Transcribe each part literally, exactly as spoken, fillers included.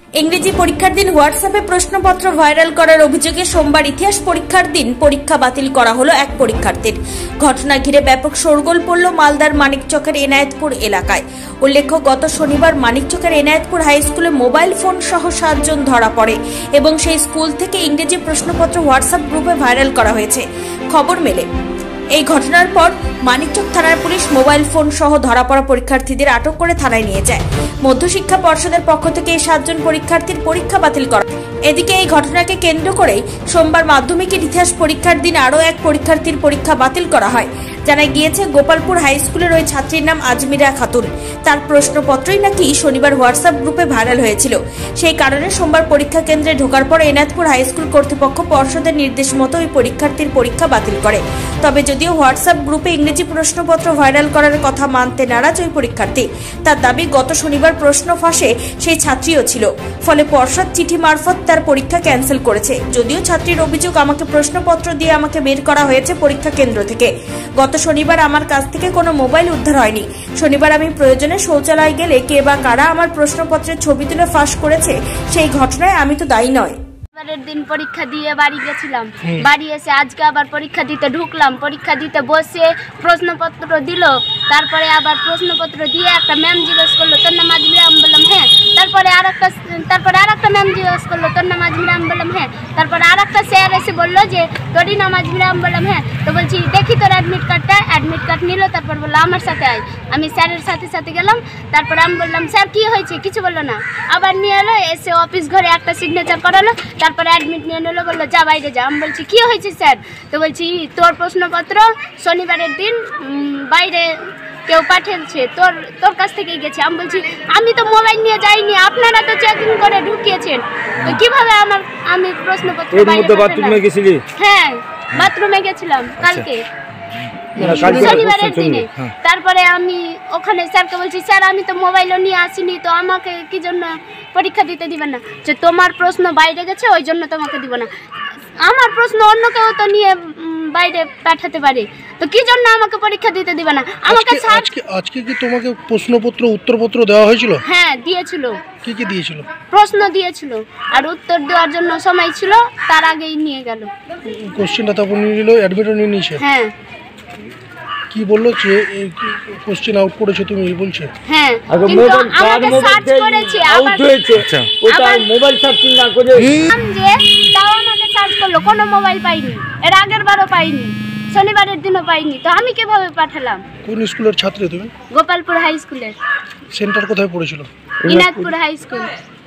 इंग्रेजी परीक्षार दिन হোয়াটসঅ্যাপে প্রশ্নপত্র ভাইরাল করার অভিযোগে সোমবার ইতিহাস পরীক্ষার দিন পরীক্ষা বাতিল করা হলো এক পরীক্ষার্থীর। ঘটনা ঘিরে ব্যাপক শোরগোল পড়ল মালদার মানিকচকের এনায়েতপুর এলাকায়। উল্লেখ্য, গত শনিবার মানিকচকের এনায়েতপুর হাই স্কুলে মোবাইল ফোন সহ সাতজন ধরা পড়ে এবং সেই স্কুল থেকে ইংরেজি প্রশ্নপত্র হোয়াটসঅ্যাপ গ্রুপে ভাইরাল করা হয়েছে। খবর মেলে এই ঘটনার পর মানিকচক থানার পুলিশ মোবাইল ফোন সহ ধরা পড়া পরীক্ষার্থীদের আটক করে থানায় নিয়ে যায়। মধ্যশিক্ষা পর্ষদের পক্ষ থেকে এই সাতজন পরীক্ষার্থীর পরীক্ষা বাতিল করা। এদিকে এই ঘটনাকে কেন্দ্র করে সোমবার মাধ্যমিকের ইতিহাস পরীক্ষার দিন আরও এক পরীক্ষার্থীর পরীক্ষা বাতিল করা হয়। জানা গিয়েছে, গোপালপুর হাই স্কুলের ওই ছাত্রীর নাম আজমিরা খাতুন। তার প্রশ্নপত্রই নাকি শনিবার হোয়াটসঅ্যাপ গ্রুপে ভাইরাল হয়েছিল। সেই কারণে সোমবার পরীক্ষা কেন্দ্রে ঢোকার পর এনায়েতপুর হাই স্কুল কর্তৃপক্ষ পর্ষদের নির্দেশ মতো ওই পরীক্ষার্থীর পরীক্ষা বাতিল করে। তবে যদিও হোয়াটসঅ্যাপ গ্রুপে ইংরেজি প্রশ্নপত্র ভাইরাল করার কথা মানতে নারাজ ওই পরীক্ষার্থী, তার দাবি গত শনিবার প্রশ্ন ফাঁসে সেই ছাত্রীও ছিল, ফলে পর্ষদ চিঠি মারফত তার পরীক্ষা ক্যান্সেল করেছে। যদিও ছাত্রীর অভিযোগ, আমাকে প্রশ্নপত্র দিয়ে আমাকে বের করা হয়েছে পরীক্ষা কেন্দ্র থেকে। গত শনিবার আমার কাছ থেকে কোনো মোবাইল উদ্ধার হয়নি। শনিবার আমি প্রয়োজনে শৌচালয় গেলে কে বা কারা আমার প্রশ্নপত্রের ছবি তুলে ফাঁস করেছে, সেই ঘটনায় আমি তো দায়ী নয়। এবারের দিন পরীক্ষা দিয়ে বাড়ি গেছিলাম, বাড়ি এসে আজকে আবার পরীক্ষা দিতে ঢুকলাম। পরীক্ষা দিতে বসে প্রশ্নপত্র দিল, তারপরে আবার প্রশ্নপত্র দিয়ে একটা ম্যাম জিজ্ঞেস করলো তোর নাম আজমিরা, আমি বললাম হ্যাঁ। তারপরে আর একটা তারপরে আর একটা ম্যাম জিজ্ঞেস করলো তোর নাম আজমিরা, আমি বললাম হ্যাঁ। তারপরে আর একটা স্যার এসে বললো যে তোরই নাম আজমিরা, আমি বললাম হ্যাঁ। তো বলছি দেখি তোর অ্যাডমিট কার্ডটা। অ্যাডমিট কার্ড নিল, তারপর বললো আমার সাথে আয়। আমি স্যারের সাথে সাথে গেলাম। তারপরে আমি বললাম স্যার কি হয়েছে, কিছু বললো না। আবার নিয়ে এলো, এসে অফিস ঘরে একটা সিগনেচার করালো, তারপরে অ্যাডমিট নিয়ে নিলো, বললো যা বাইরে যা। আমি বলছি কী হয়েছে স্যার? তো বলছি তোর প্রশ্নপত্র শনিবারের দিন বাইরে কেউ পাঠিয়েছে, তোর তোর কাছ থেকেই গেছে। আমি বলছি আমি তো মোবাইল নিয়ে যাইনি, আপনারা তো চেকিং করে ঢুকিয়েছেন, তো কিভাবে আমার আমি প্রশ্নপত্র বাথরুমে গেছিলি? হ্যাঁ, বাথরুমে গেছিলাম কালকে শনিবারের দিনে। তারপরে আমি ওখানে স্যারকে বলছি স্যার আমি তো মোবাইলও নিয়ে আসিনি, তো আমাকে কি জন্য পরীক্ষা দিতে দিবেন না? যে তোমার প্রশ্ন বাইরে গেছে ওই জন্য তোমাকে দিব না। আমার প্রশ্ন অন্য কেউ তো নিয়ে বাইরে পাঠাতে পারে, তো কি জন্য আমাকে পরীক্ষা দিতে দিবে না? আমাকে আজকে আজকে কি তোমাকে প্রশ্নপত্র উত্তরপত্র দেওয়া হয়েছিল? হ্যাঁ দিয়েছিল। কি কি দিয়েছিল? প্রশ্ন দিয়েছিল আর উত্তর দেওয়ার জন্য সময় ছিল, তার আগেই নিয়ে গেল। কোশ্চেনটা তারপর নিয়ে নিল, অ্যাডমিটও নিয়ে নিয়েছে? হ্যাঁ। কি বললো যে কোশ্চেন আউট করেছে তুমি বলছে? হ্যাঁ, কিন্তু আমাকে সার্চ করেছে আউট হয়েছে, ওটা মোবাইল সার্চিং না করে যে তাও আমাকে সার্চ করলো, কোনো মোবাইল পাইনি, এর আগের বারও পাইনি, শনিবারের দিনও পাইনি, তো আমি কিভাবে পাঠালাম? কোন স্কুলের ছাত্রী তুমি? গোপালপুর হাই স্কুলের। সেন্টার কোথায় পড়েছিল? Enayetpur high school.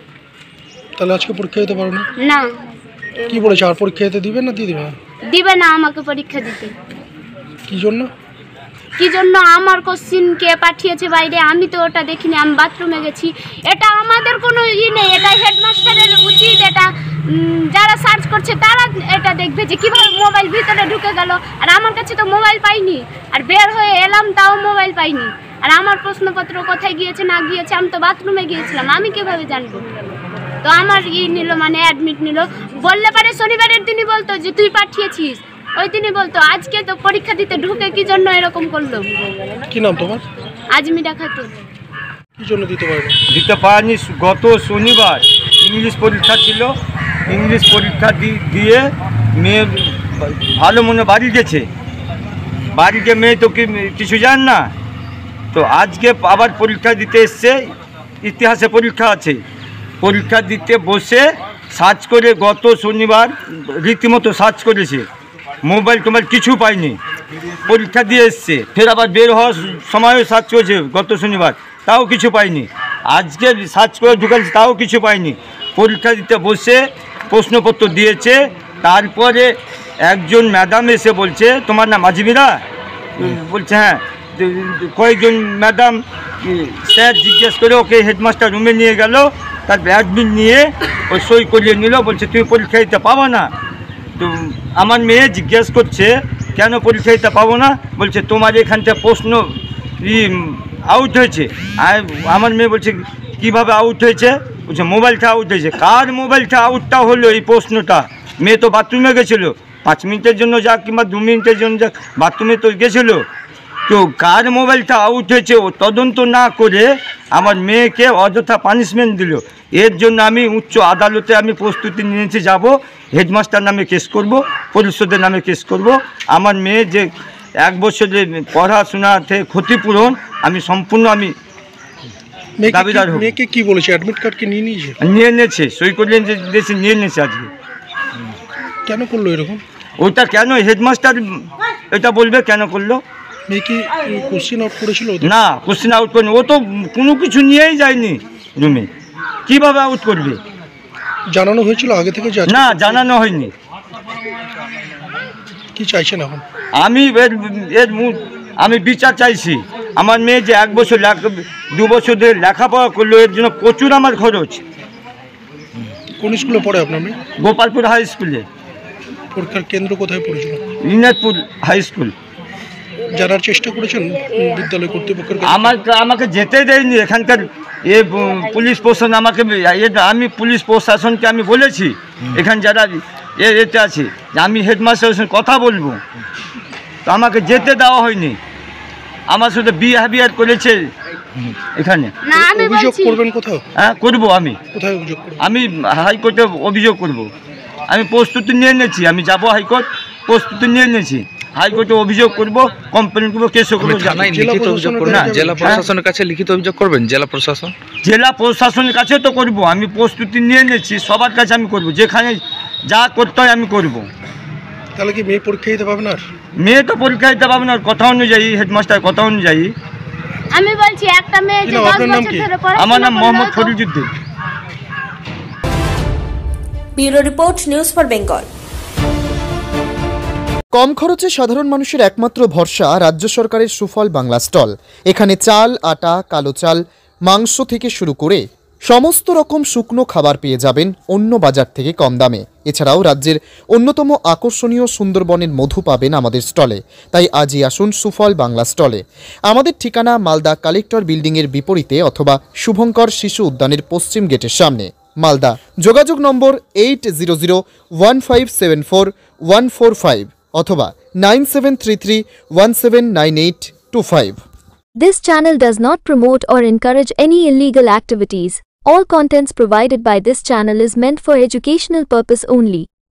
তাহলে আজকে পরীক্ষা দিতে পারো না? না। কি বলেছে, আর পরীক্ষা দিতে দিবেন না দিয়ে দিবে? দিবে না আমাকে পরীক্ষা দিতে। কি জন্য? কি জন্য? আমার কোশ্চিন কে পাঠিয়েছে বাইরে আমি তো ওটা দেখিনি, আমি বাথরুমে গেছি। এটা আমাদের কোনো ই নেই, এটা হেডমাস্টারের উচিত, এটা যারা সার্চ করছে তারা এটা দেখবে যে কীভাবে মোবাইল ভিতরে ঢুকে গেল। আর আমার কাছে তো মোবাইল পাইনি, আর বের হয়ে এলাম তাও মোবাইল পাইনি। আর আমার প্রশ্নপত্র কোথায় গিয়েছে না গিয়েছে আমি তো বাথরুমে গিয়েছিলাম, আমি কীভাবে জানবো? তো আমার ই নিল, মানে অ্যাডমিট নিল। বললে পারে শনিবারের দিনই বলতো যে তুই পাঠিয়েছিস, ওই দিনই বলতো। আজকে তো পরীক্ষা দিতে ঢুকে কি জন্য এরকম করলো? কি নাম তোমার? আজমিরা খাতুন। কি জন্য দিতে পারবে? দিতে পারেনি। গত শনিবার ইংলিশ পরীক্ষা ছিল, ইংলিশ পরীক্ষা দিয়ে মেয়ে ভালো মনে বাড়ি গেছে। বাড়ি গিয়ে মেয়ে তো কিছু জান না, তো আজকে আবার পরীক্ষা দিতে এসছে। ইতিহাসে পরীক্ষা আছে, পরীক্ষা দিতে বসে সার্চ করে গত শনিবার রীতিমতো সার্চ করেছে, মোবাইল টোবাইল কিছু পাইনি। পরীক্ষা দিয়ে এসছে, ফের আবার বের হওয়ার সময়ও সার্চ করেছে গত শনিবার, তাও কিছু পাইনি। আজকে সার্চ করে ঢুকাচ্ছে, তাও কিছু পাইনি। পরীক্ষা দিতে বসে প্রশ্নপত্র দিয়েছে। তারপরে একজন ম্যাডাম এসে বলছে তোমার নাম আজমিরা? বলছে হ্যাঁ। কয়েকজন ম্যাডাম স্যার জিজ্ঞেস করে ওকে হেডমাস্টার রুমে নিয়ে গেল, তারপর অ্যাডমিট নিয়ে ওই সই করিয়ে নিল। বলছে তুমি পরীক্ষা দিতে পাবো না। তো আমার মেয়ে জিজ্ঞেস করছে কেন পরীক্ষা দিতে পাবো না? বলছে তোমার এখানটা প্রশ্ন ই আউট হয়েছে। আর আমার মেয়ে বলছে কিভাবে আউট হয়েছে? বলছে মোবাইলটা আউট হয়েছে। কার মোবাইলটা আউটটা হলো এই প্রশ্নটা? মেয়ে তো বাথরুমে গেছিলো, পাঁচ মিনিটের জন্য যাক কিংবা দু মিনিটের জন্য যাক বাথরুমে তো গেছিলো, তো কার মোবাইলটা আউট হয়েছে ও তদন্ত না করে আমার মেয়েকে অযথা পানিশমেন্ট দিল। এর জন্য আমি উচ্চ আদালতে আমি প্রস্তুতি নিয়েছি, যাব, হেডমাস্টার নামে কেস করব, পরিষদের নামে কেস করব। আমার মেয়ে যে এক বছরের পড়াশোনাতে ক্ষতিপূরণ আমি সম্পূর্ণ আমি দাবিদার হব। মেয়েকে কি বলেছে? অ্যাডমিট কার্ড কি নিয়ে নিয়েছে? নিয়ে নিয়েছে, সই করে দিয়েছে, নিয়ে নিয়েছে আজকে। কেন করলো এরকম? ওটা কেন হেডমাস্টার এটা বলবে কেন করলো। মেয়ে কি কোশ্চেন আউট করেছিল? না, কোশ্চেন আউট করেনি, ও তো কোনো কিছু নিয়েই যায়নি রুমে, কিভাবে আউট করবে? জানানো হয়েছিল আগে থেকে? না, জানানো হয়নি। কি চাইছেন এখন? আমি এর এর আমি বিচার চাইছি। আমার মেয়ে যে এক বছর দু বছর ধরে লেখাপড়া করলো, এর জন্য প্রচুর আমার খরচ। কোন স্কুলে পড়ে আপনার মেয়ে? গোপালপুর হাই স্কুলে। পরীক্ষার কেন্দ্র কোথায় পড়েছিল? Enayetpur high school. জানার চেষ্টা করেছেন বিদ্যালয় কর্তৃপক্ষের কাছে? আমার আমাকে যেতে দেয়নি এখানকার এ পুলিশ প্রশাসন আমাকে, আমি পুলিশ প্রশাসনকে আমি বলেছি এখান যারা এতে আছে যে আমি হেডমাস্টারের সঙ্গে কথা বলবো, তো আমাকে যেতে দেওয়া হয়নি। আমার সাথে বিহেভিয়ার করেছে এখানে। অভিযোগ করবেন কোথাও? হ্যাঁ, করবো। আমি কোথায় অভিযোগ করবেন? আমি হাইকোর্টে অভিযোগ করব। আমি প্রস্তুতি নিয়ে নিয়েছি, আমি যাব হাইকোর্ট, প্রস্তুতি নিয়ে নিয়েছি। হাইকোর্টে অভিযোগ করব, কমপ্লেন করবো, কেসও করবো। জেলা প্রশাসনের কাছে লিখিত অভিযোগ করবেন? জেলা প্রশাসন জেলা প্রশাসনের কাছে তো করব। আমি প্রস্তুতি নিয়ে নিয়েছি, সবার কাছে আমি করব, যেখানে যা করতে হয় আমি করব। তাহলে কি মেয়ে পরীক্ষা দিতে পারবে না? মেয়ে তো পরীক্ষা দিতে পারবে না, কথা অনুযায়ী, হেডমাস্টার কথা অনুযায়ী। আমি বলছি একটা মেয়ে যে দশ বছর ধরে পড়াশোনা, আমার নাম Mohammad Fariduddin. Bureau report, news for Bengal. কম খরচে সাধারণ মানুষের একমাত্র ভরসা রাজ্য সরকারের সুফল বাংলা স্টল। এখানে চাল, আটা, কালো চাল, মাংস থেকে শুরু করে সমস্ত রকম শুকনো খাবার পেয়ে যাবেন অন্য বাজার থেকে কম দামে। এছাড়াও রাজ্যের অন্যতম আকর্ষণীয় সুন্দরবনের মধু পাবেন আমাদের স্টলে। তাই আজই আসুন সুফল বাংলা স্টলে। আমাদের ঠিকানা মালদা কালেক্টর বিল্ডিংয়ের বিপরীতে অথবা শুভঙ্কর শিশু উদ্যানের পশ্চিম গেটের সামনে, মালদা। যোগাযোগ নম্বর eight zero zero one five seven four one four five অথবা nine seven three three one seven nine eight two five. This channel does not promote or encourage any illegal activities. All contents provided by this channel is meant for educational purpose only.